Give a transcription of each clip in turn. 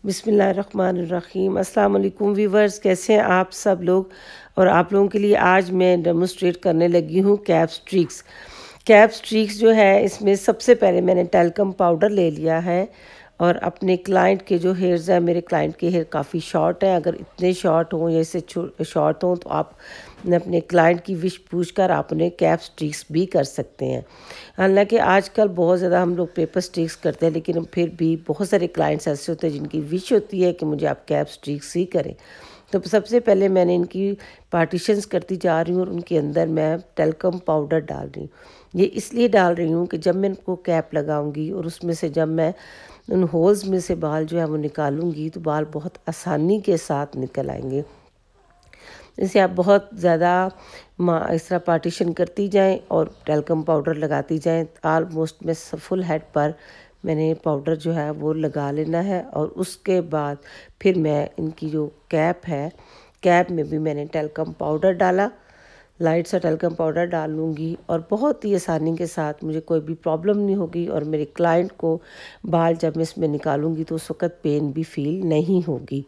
बिस्मिल्लाहिर्रहमानिर्रहीम। अस्सलाम वालेकुम व्यूवर्स, कैसे हैं आप सब लोग। और आप लोगों के लिए आज मैं डेमोस्ट्रेट करने लगी हूँ कैप स्ट्रीक्स। कैप स्ट्रीक्स जो है, इसमें सबसे पहले मैंने टैल्कम पाउडर ले लिया है और अपने क्लाइंट के जो हेयर्स हैं, मेरे क्लाइंट के हेयर काफ़ी शॉर्ट हैं। अगर इतने शॉर्ट हों या इससे शॉर्ट हों तो आप अपने क्लाइंट की विश पूछकर आप उन्हें कैप स्ट्रीक्स भी कर सकते हैं। हालांकि आजकल बहुत ज़्यादा हम लोग पेपर स्ट्रीक्स करते हैं, लेकिन फिर भी बहुत सारे क्लाइंट्स ऐसे होते हैं जिनकी विश होती है कि मुझे आप कैप स्ट्रीक्स ही करें। तो सबसे पहले मैंने इनकी पार्टीशंस करती जा रही हूँ और उनके अंदर मैं टैल्कम पाउडर डाल रही हूँ। ये इसलिए डाल रही हूँ कि जब मैं इनको कैप लगाऊंगी और उसमें से जब मैं उन होल्स में से बाल जो है वो निकालूंगी तो बाल बहुत आसानी के साथ निकल आएंगे। इसे आप बहुत ज़्यादा इस तरह पार्टीशन करती जाएं और टैल्कम पाउडर लगाती जाएं। ऑलमोस्ट मैं फुल हेड पर मैंने पाउडर जो है वो लगा लेना है और उसके बाद फिर मैं इनकी जो कैप है, कैप में भी मैंने टैल्कम पाउडर डाला। लाइट सा टैल्कम पाउडर डाल लूँगी और बहुत ही आसानी के साथ मुझे कोई भी प्रॉब्लम नहीं होगी और मेरे क्लाइंट को बाल जब मैं इसमें निकालूंगी तो उस वक़्त पेन भी फील नहीं होगी।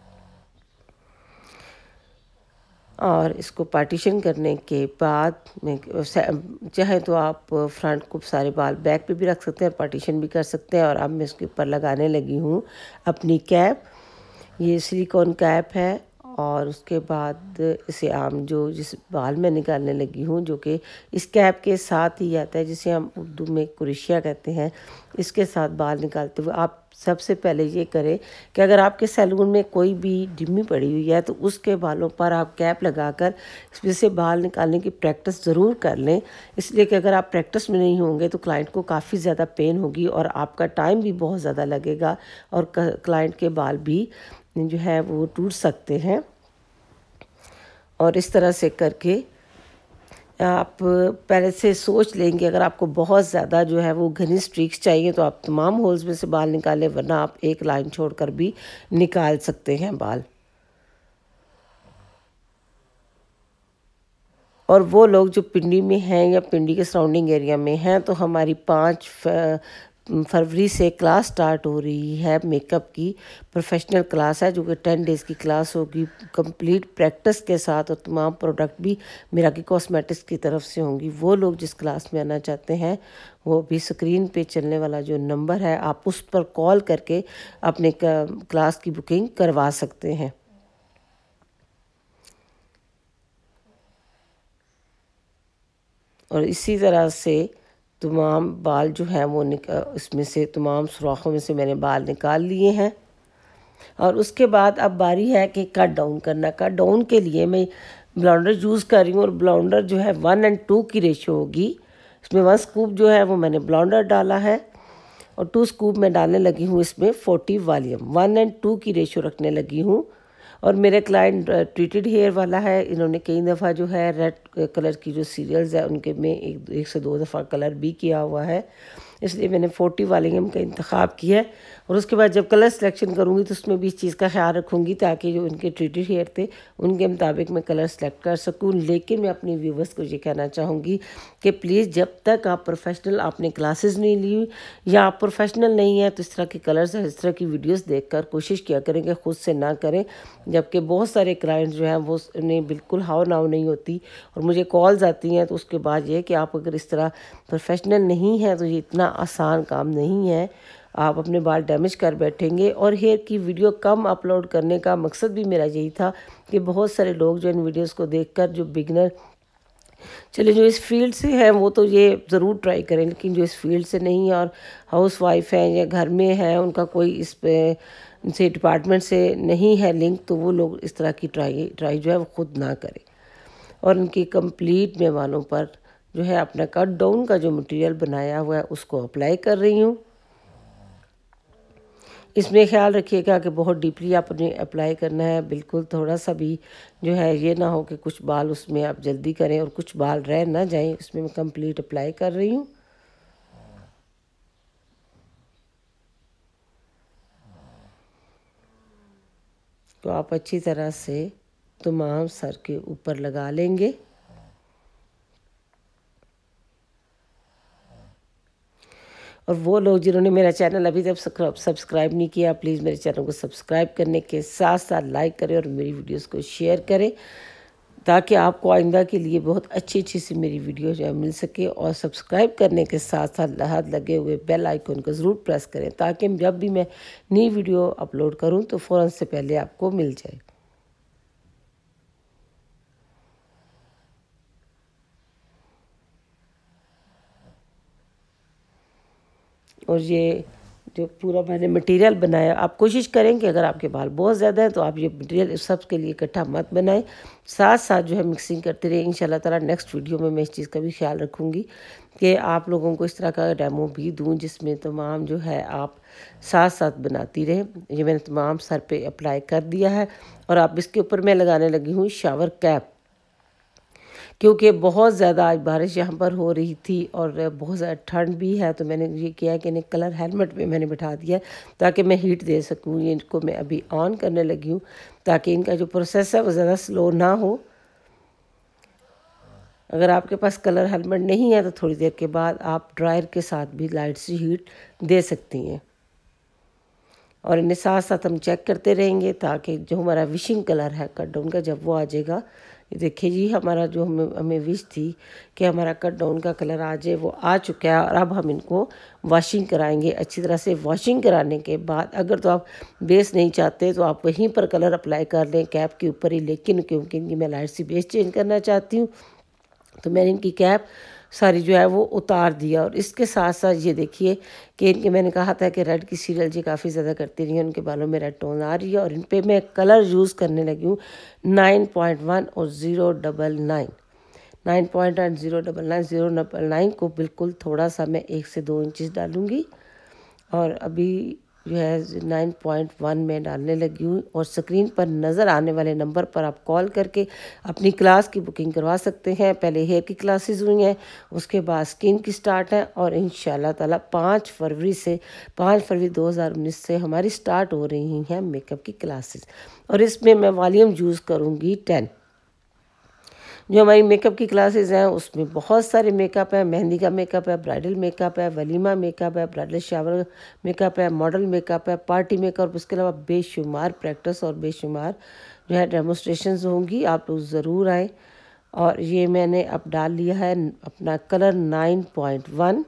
और इसको पार्टीशन करने के बाद मैं चाहे तो आप फ्रंट को सारे बाल बैक पे भी रख सकते हैं, पार्टीशन भी कर सकते हैं। और अब मैं इसके ऊपर लगाने लगी हूँ अपनी कैप। ये सिलिकॉन कैप है और उसके बाद इसे आम जो जिस बाल में निकालने लगी हूँ, जो कि इस कैप के साथ ही आता है, जिसे हम उर्दू में कुरेशिया कहते हैं। इसके साथ बाल निकालते हुए आप सबसे पहले ये करें कि अगर आपके सैलून में कोई भी डिम्मी पड़ी हुई है तो उसके बालों पर आप कैप लगाकर इसमें से बाल निकालने की प्रैक्टिस ज़रूर कर लें। इसलिए कि अगर आप प्रैक्टिस में नहीं होंगे तो क्लाइंट को काफ़ी ज़्यादा पेन होगी और आपका टाइम भी बहुत ज़्यादा लगेगा और क्लाइंट के बाल भी जो है वो टूट सकते हैं। और इस तरह से करके आप पहले से सोच लेंगे। अगर आपको बहुत ज़्यादा जो है वो घनी स्ट्रीक्स चाहिए तो आप तमाम होल्स में से बाल निकालें, वरना आप एक लाइन छोड़कर भी निकाल सकते हैं बाल। और वो लोग जो पिंडी में हैं या पिंडी के सराउंडिंग एरिया में हैं, तो हमारी 5 फरवरी से क्लास स्टार्ट हो रही है मेकअप की। प्रोफेशनल क्लास है जो कि 10 डेज़ की क्लास होगी कंप्लीट प्रैक्टिस के साथ, और तमाम प्रोडक्ट भी मिराकी कॉस्मेटिक्स की तरफ से होंगी। वो लोग जिस क्लास में आना चाहते हैं वो भी स्क्रीन पे चलने वाला जो नंबर है आप उस पर कॉल करके अपने क्लास की बुकिंग करवा सकते हैं। और इसी तरह से तमाम बाल जो हैं वो इसमें से तमाम सुराखों में से मैंने बाल निकाल लिए हैं। और उसके बाद अब बारी है कि कट डाउन करना। कट डाउन के लिए मैं ब्लेंडर यूज़ कर रही हूँ और ब्लेंडर जो है 1:2 की रेशो होगी। इसमें 1 स्कूप जो है वो मैंने ब्लेंडर डाला है और 2 स्कूप मैं डालने लगी हूँ इसमें 40 वॉल्यूम। 1:2 की रेशो रखने लगी हूँ। और मेरे क्लाइंट ट्रीटेड हेयर वाला है। इन्होंने कई दफ़ा जो है रेड कलर की जो सीरियल्स है उनके में एक से 2 दफ़ा कलर भी किया हुआ है, इसलिए मैंने 40 वॉल्यूम का इंतखाब किया है। और उसके बाद जब कलर सिलेक्शन करूँगी तो उसमें भी इस चीज़ का ख्याल रखूँगी ताकि जो उनके ट्रीटेड हेयर थे उनके मुताबिक मैं कलर सेलेक्ट कर सकूँ। लेकिन मैं अपनी व्यूवर्स को ये कहना चाहूँगी कि प्लीज़ जब तक आप प्रोफेशनल आपने क्लासेस नहीं ली या आप प्रोफेशनल नहीं है तो इस तरह के कलर्स इस तरह की वीडियोस देखकर कोशिश किया करें कि ख़ुद से ना करें। जबकि बहुत सारे क्लाइंट्स जो हैं वो उन्हें बिल्कुल हाव नाव नहीं होती और मुझे कॉल्स आती हैं, तो उसके बाद ये कि आप अगर इस तरह प्रोफेशनल नहीं हैं तो ये इतना आसान काम नहीं है। आप अपने बाल डैमेज कर बैठेंगे। और हेयर की वीडियो कम अपलोड करने का मकसद भी मेरा यही था कि बहुत सारे लोग जो इन वीडियोस को देखकर जो बिगनर चलिए जो इस फील्ड से हैं वो तो ये ज़रूर ट्राई करें, लेकिन जो इस फील्ड से नहीं है और हाउस वाइफ हैं या घर में हैं, उनका कोई इस पे से डिपार्टमेंट से नहीं है लिंक, तो वो लोग इस तरह की ट्राई जो है वो खुद ना करें। और उनकी कंप्लीट मैं बालों पर जो है अपना कट डाउन का जो मटेरियल बनाया हुआ है उसको अप्लाई कर रही हूँ। इसमें ख्याल रखिएगा कि बहुत डीपली आपने अप्लाई करना है, बिल्कुल थोड़ा सा भी जो है ये ना हो कि कुछ बाल उसमें आप जल्दी करें और कुछ बाल रह ना जाएं। इसमें मैं कंप्लीट अप्लाई कर रही हूँ। तो आप अच्छी तरह से तमाम सर के ऊपर लगा लेंगे। और वो लोग जिन्होंने मेरा चैनल अभी तक सब्सक्राइब नहीं किया, प्लीज़ मेरे चैनल को सब्सक्राइब करने के साथ साथ लाइक करें और मेरी वीडियोस को शेयर करें, ताकि आपको आइंदा के लिए बहुत अच्छी अच्छी सी मेरी वीडियो जो है मिल सके। और सब्सक्राइब करने के साथ साथ हाथ लगे हुए बेल आइकन को ज़रूर प्रेस करें, ताकि जब भी मैं नई वीडियो अपलोड करूं तो फ़ौरन से पहले आपको मिल जाए। और ये जो पूरा मैंने मटेरियल बनाया, आप कोशिश करें कि अगर आपके बाल बहुत ज़्यादा हैं तो आप ये मटेरियल सब के लिए इकट्ठा मत बनाएं, साथ साथ जो है मिक्सिंग करते रहें। इंशाल्लाह ताला नेक्स्ट वीडियो में मैं इस चीज़ का भी ख्याल रखूँगी कि आप लोगों को इस तरह का डेमो भी दूँ जिसमें तमाम जो है आप साथ साथ बनाती रहें। ये मैंने तमाम सर पे अप्लाई कर दिया है और अब इसके ऊपर मैं लगाने लगी हूँ शावर कैप, क्योंकि बहुत ज़्यादा आज बारिश यहाँ पर हो रही थी और बहुत ज़्यादा ठंड भी है। तो मैंने ये किया कि इन्हें कलर हेलमेट पे मैंने बिठा दिया ताकि मैं हीट दे सकूँ। ये इनको मैं अभी ऑन करने लगी हूँ ताकि इनका जो प्रोसेस है वो ज़्यादा स्लो ना हो। अगर आपके पास कलर हेलमेट नहीं है तो थोड़ी देर के बाद आप ड्रायर के साथ भी लाइट सी हीट दे सकती हैं और इन्हें साथ साथ हम चेक करते रहेंगे ताकि जो हमारा विशिंग कलर है कट डाउन का जब वो आ जाएगा। ये देखिए जी, हमारा जो हमें विश थी कि हमारा कट डाउन का कलर आ जाए वो आ चुका है। और अब हम इनको वॉशिंग कराएंगे अच्छी तरह से। वॉशिंग कराने के बाद अगर तो आप बेस नहीं चाहते तो आप वहीं पर कलर अप्लाई कर लें कैप के ऊपर ही, लेकिन क्योंकि इनकी मैं लाइट सी बेस चेंज करना चाहती हूँ तो मैंने इनकी कैप सारी जो है वो उतार दिया। और इसके साथ साथ ये देखिए कि इनके मैंने कहा था कि रेड की सीरियल जी काफ़ी ज़्यादा करती रही है, उनके बालों में रेड टोन आ रही है और इन पे मैं कलर यूज़ करने लगी हूँ 9.1 और 099। 9.1 099 099 को बिल्कुल थोड़ा सा मैं 1 से 2 इंचज़ डालूँगी और अभी जो है 9.1 में डालने लगी हूँ। और स्क्रीन पर नज़र आने वाले नंबर पर आप कॉल करके अपनी क्लास की बुकिंग करवा सकते हैं। पहले हेयर की क्लासेस हुई हैं, उसके बाद स्किन की स्टार्ट है और इंशाल्लाह ताला 5 फरवरी 2019 से हमारी स्टार्ट हो रही हैं मेकअप की क्लासेस। और इसमें मैं वॉल्यूम यूज़ करूँगी 10। जो हमारी मेकअप की क्लासेस हैं उसमें बहुत सारे मेकअप है। मेहंदी का मेकअप है, ब्राइडल मेकअप है, वलीमा मेकअप है, ब्राइडल शावर मेकअप है, मॉडल मेकअप है, पार्टी मेकअप। उसके अलावा बेशुमार प्रैक्टिस और बेशुमार जो है डेमोस्ट्रेशंस होंगी। आप लोग ज़रूर आएँ। और ये मैंने अब डाल लिया है अपना कलर 9.1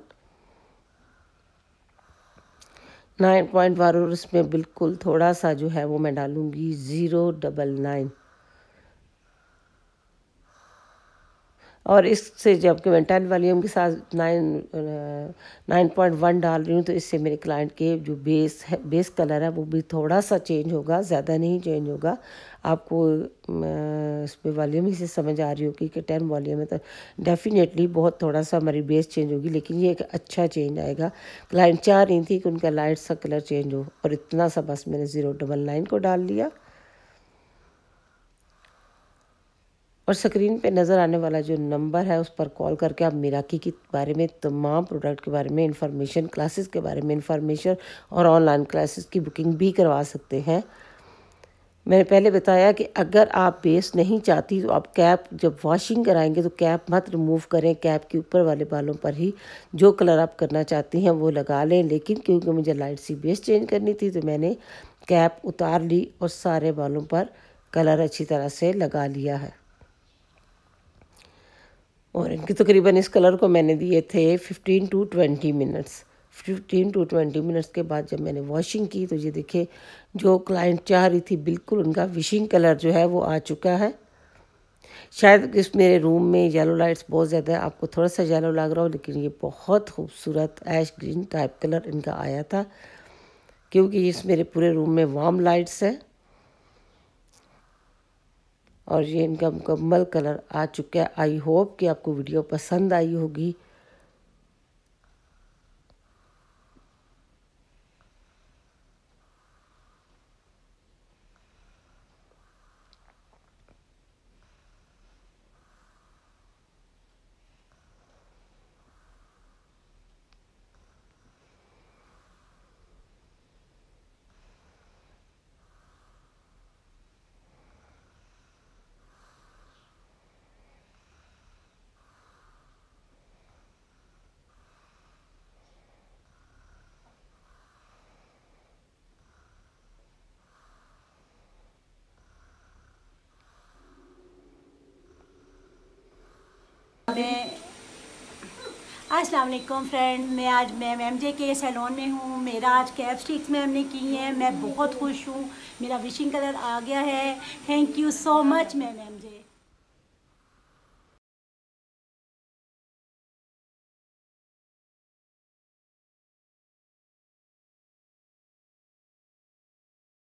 और उसमें बिल्कुल थोड़ा सा जो है वो मैं डालूँगी 099। और इससे जबकि मैं 10 वॉल्यूम के साथ 9.1 डाल रही हूँ तो इससे मेरे क्लाइंट के जो बेस कलर है वो भी थोड़ा सा चेंज होगा, ज़्यादा नहीं चेंज होगा। आपको इस पर वॉल्यूम ही से समझ आ रही होगी कि 10 वॉल्यूम है तो डेफिनेटली बहुत थोड़ा सा हमारी बेस चेंज होगी, लेकिन ये एक अच्छा चेंज आएगा। क्लाइंट चाह रही थी कि उनका लाइट सा कलर चेंज हो और इतना सा बस मैंने 099 को डाल लिया। और स्क्रीन पे नज़र आने वाला जो नंबर है उस पर कॉल करके आप मिराकी के बारे में, तमाम प्रोडक्ट के बारे में इंफॉर्मेशन, क्लासेस के बारे में इंफॉर्मेशन और ऑनलाइन क्लासेस की बुकिंग भी करवा सकते हैं। मैंने पहले बताया कि अगर आप बेस नहीं चाहती तो आप कैप जब वॉशिंग कराएंगे तो कैप मत रिमूव करें, कैप के ऊपर वाले बालों पर ही जो कलर आप करना चाहती हैं वो लगा लें। लेकिन क्योंकि मुझे लाइट सी बेस चेंज करनी थी तो मैंने कैप उतार ली और सारे बालों पर कलर अच्छी तरह से लगा लिया है। और इनकी तकरीबन इस कलर को मैंने दिए थे 15 टू 20 मिनट्स। 15 टू 20 मिनट्स के बाद जब मैंने वॉशिंग की तो ये देखिए जो क्लाइंट चाह रही थी बिल्कुल उनका विशिंग कलर जो है वो आ चुका है। शायद इस मेरे रूम में येलो लाइट्स बहुत ज़्यादा है, आपको थोड़ा सा येलो लग रहा हो, लेकिन ये बहुत खूबसूरत ऐश ग्रीन टाइप कलर इनका आया था क्योंकि इस मेरे पूरे रूम में वार्म लाइट्स है। और ये इनका मुकम्मल कलर आ चुका है। आई होप कि आपको वीडियो पसंद आई होगी। अस्सलाम वालेकुम फ्रेंड, मैं आज मैम एमजे के सैलून में हूँ। मेरा आज कैप स्टिक्स मैम ने की हैं, मैं बहुत खुश हूँ। मेरा विशिंग कलर आ गया है। Thank you so much ma'am MJ.